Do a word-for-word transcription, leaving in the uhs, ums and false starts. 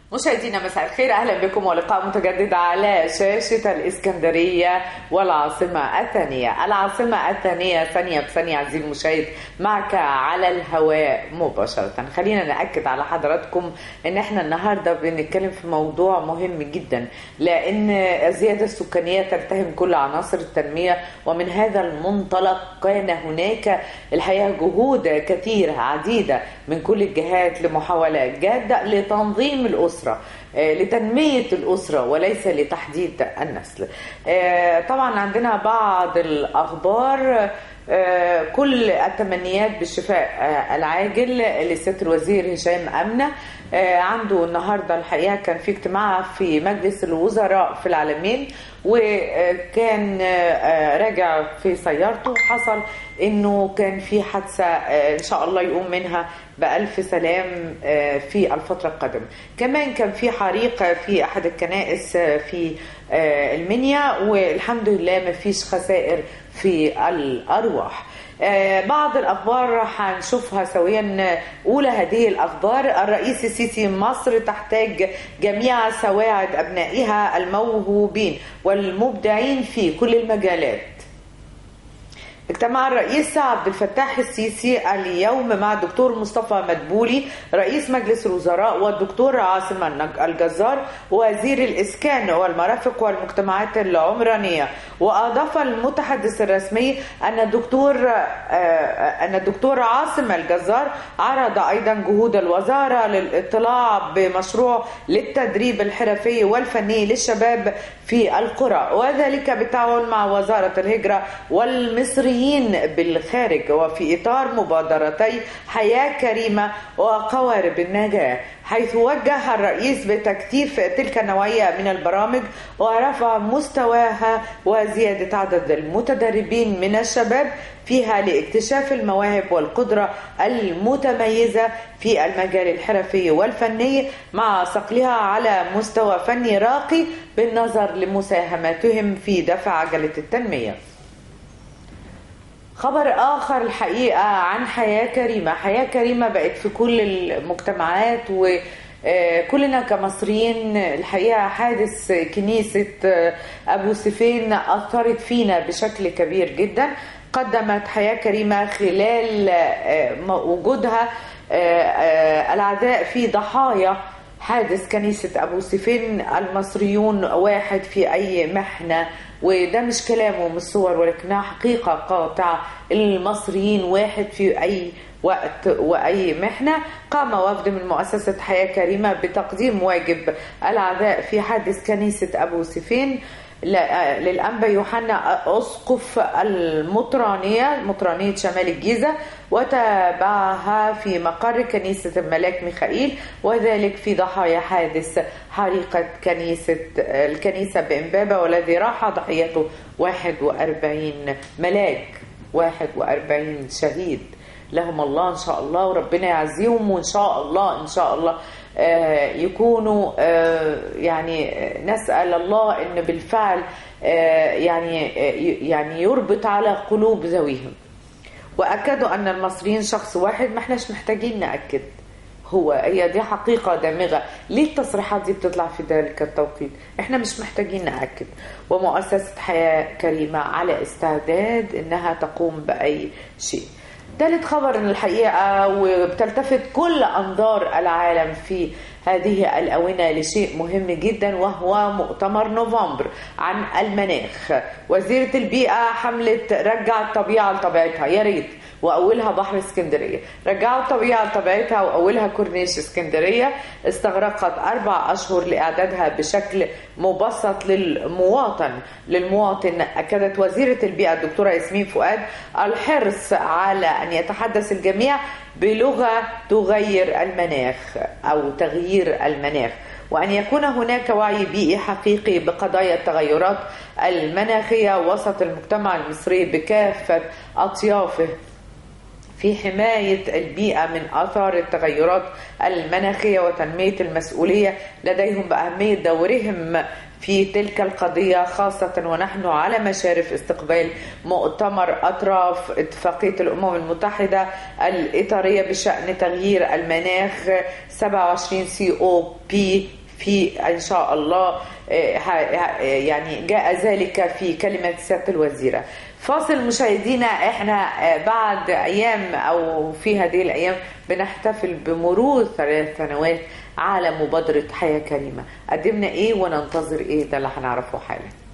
مشاهدينا مساء الخير، اهلا بكم ولقاء متجدد على شاشة الاسكندرية والعاصمة الثانية. العاصمة الثانية ثانية بثانية عزيزي المشاهد معك على الهواء مباشرة. خلينا نأكد على حضراتكم ان احنا النهاردة بنتكلم في موضوع مهم جدا، لان الزيادة السكانية تلتهم كل عناصر التنمية، ومن هذا المنطلق كان هناك الحقيقة جهود كثيرة عديدة من كل الجهات لمحاولات جادة لتنظيم الأسرة، لتنمية الأسرة وليس لتحديد النسل. طبعا عندنا بعض الأخبار، كل التمنيات بالشفاء العاجل لسيادة الوزير هشام أمنة. عنده النهاردة الحقيقة كان في اجتماع في مجلس الوزراء في العلمين، وكان راجع في سيارته حصل انه كان في حادثة ان شاء الله يقوم منها بألف سلام في الفترة القادمة. كمان كان في حريق في احد الكنائس في المنيا، والحمد لله ما فيش خسائر في الارواح. بعض الأخبار هنشوفها سويا. أولى هذه الأخبار: الرئيس السيسي: مصر تحتاج جميع سواعد أبنائها الموهوبين والمبدعين في كل المجالات. اجتمع الرئيس عبد الفتاح السيسي اليوم مع الدكتور مصطفى مدبولي رئيس مجلس الوزراء والدكتور عاصم الجزار وزير الإسكان والمرافق والمجتمعات العمرانية. وأضاف المتحدث الرسمي أن الدكتور أن الدكتور عاصم الجزار عرض أيضا جهود الوزارة للاطلاع بمشروع للتدريب الحرفي والفني للشباب في القرى، وذلك بالتعاون مع وزارة الهجرة والمصريين بالخارج، وفي إطار مبادرتي حياة كريمة وقوارب النجاة، حيث وجه الرئيس بتكثيف تلك النوعية من البرامج ورفع مستواها وزيادة عدد المتدربين من الشباب فيها لاكتشاف المواهب والقدرة المتميزة في المجال الحرفي والفني، مع صقلها على مستوى فني راقي بالنظر لمساهمتهم في دفع عجلة التنمية. خبر آخر الحقيقة عن حياة كريمة. حياة كريمة بقت في كل المجتمعات، وكلنا كمصريين الحقيقة حادث كنيسة أبو سفين أثرت فينا بشكل كبير جدا. قدمت حياة كريمة خلال وجودها العزاء في ضحايا حادث كنيسة أبو سفين المصريون واحد في أي محنة، وده مش كلام ومش صور ولكنها حقيقة قاطعة. المصريين واحد في أي وقت وأي محنة. قام وفد من مؤسسة حياة كريمة بتقديم واجب العزاء في حادث كنيسة أبو سفين للأنبا يوحنا أسقف المطرانية مطرانية شمال الجيزة، وتابعها في مقر كنيسة الملاك ميخائيل، وذلك في ضحايا حادث حريقة كنيسة الكنيسة بإمبابة، والذي راح ضحيته واحد وأربعين ملاك، واحد وأربعين شهيد. لهم الله إن شاء الله، وربنا يعزيهم، وإن شاء الله إن شاء الله يكونوا يعني نسأل الله إن بالفعل يعني يعني يربط على قلوب ذويهم. وأكدوا أن المصريين شخص واحد. ما احناش محتاجين نأكد، هو هي دي حقيقة دامغة. ليه التصريحات دي بتطلع في ذلك التوقيت؟ احنا مش محتاجين نأكد. ومؤسسة حياة كريمة على استعداد إنها تقوم بأي شيء. ثالث خبر الحقيقة، وبتلتفت كل أنظار العالم في هذه الأونة لشيء مهم جدا، وهو مؤتمر نوفمبر عن المناخ. وزيرة البيئة حملة رجع الطبيعة لطبيعتها، يا ريت، وأولها بحر اسكندرية. رجعوا الطبيعة لطبيعتها وأولها كورنيش اسكندرية. استغرقت أربع أشهر لإعدادها بشكل مبسط للمواطن للمواطن أكدت وزيرة البيئة الدكتورة ياسمين فؤاد الحرص على أن يتحدث الجميع بلغة تغير المناخ أو تغيير المناخ، وأن يكون هناك وعي بيئي حقيقي بقضايا التغيرات المناخية وسط المجتمع المصري بكافة أطيافه في حماية البيئة من آثار التغيرات المناخية وتنمية المسؤولية لديهم بأهمية دورهم في تلك القضية، خاصة ونحن على مشارف استقبال مؤتمر أطراف اتفاقية الأمم المتحدة الإطارية بشأن تغيير المناخ سبعة وعشرين سي أو بي في إن شاء الله. يعني جاء ذلك في كلمة سيادة الوزيرة. فاصل مشاهدينا، احنا بعد ايام او في هذه الايام بنحتفل بمرور ثلاث سنوات على مبادرة حياة كريمة. قدمنا ايه وننتظر ايه؟ ده اللي هنعرفه حالا.